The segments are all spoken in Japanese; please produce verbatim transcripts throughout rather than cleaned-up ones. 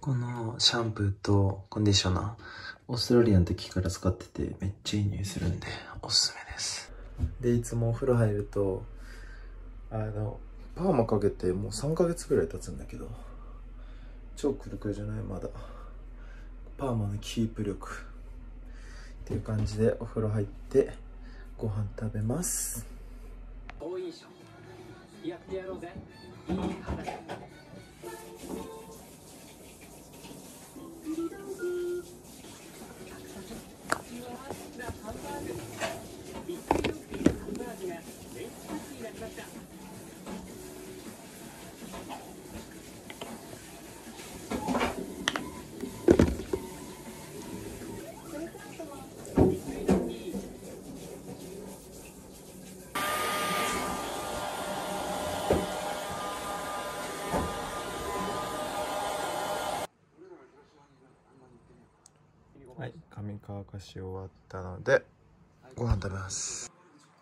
このシャンプーとコンディショナー、オーストラリアの時から使っててめっちゃいい匂いするんでおすすめです。で、いつもお風呂入ると、あの、パーマかけてもうさんかげつくらい経つんだけど、超くるくるじゃない、まだ。パーマのキープ力。っていう感じでお風呂入ってご飯食べます。好印象。やってやろうぜ。いい話。はい、髪乾かし終わったのでご飯食べます。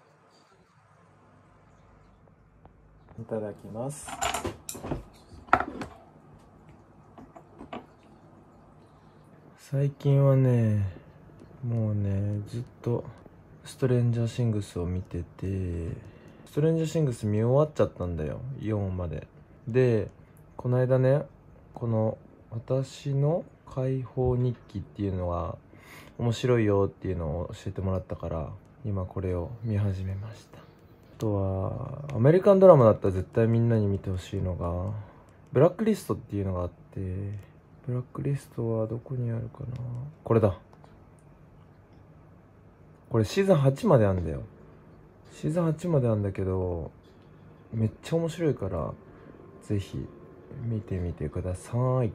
いただきます。最近はね、もうねずっとストレンジャーシングスを見てて、ストレンジャーシングス見終わっちゃったんだよ、よんまで。で、この間ね、この私の解放日記っていうのが面白いよっていうのを教えてもらったから、今これを見始めました。あとはアメリカンドラマだったら絶対みんなに見てほしいのがブラックリストっていうのがあって、ブラックリストはどこにあるかな、これだ。これシーズンはちまであるんだよ。シーズンはちまであるんだけどめっちゃ面白いからぜひ見てみてください。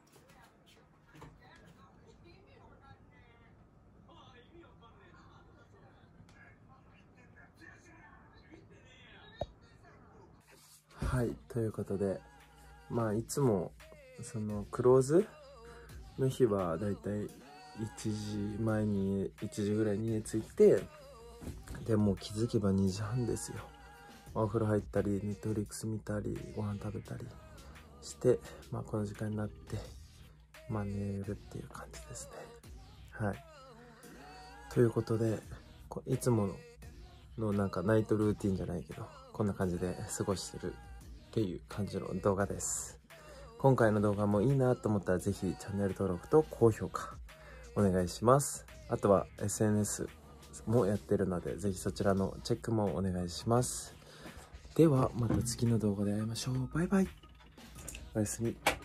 はい、ということで、まあいつもそのクローズの日はだいたいいちじまえにいちじぐらいに家着いて、でもう気づけばにじはんですよ。お風呂入ったりネットフリックス見たりご飯食べたりして、まあこの時間になってまあ寝るっていう感じですね。はい、ということで、いつものなんかナイトルーティンじゃないけどこんな感じで過ごしてるっていう感じの動画です。今回の動画もいいなと思ったらぜひチャンネル登録と高評価お願いします。あとは エスエヌエス もやってるのでぜひそちらのチェックもお願いします。ではまた次の動画で会いましょう。バイバイ。おやすみ。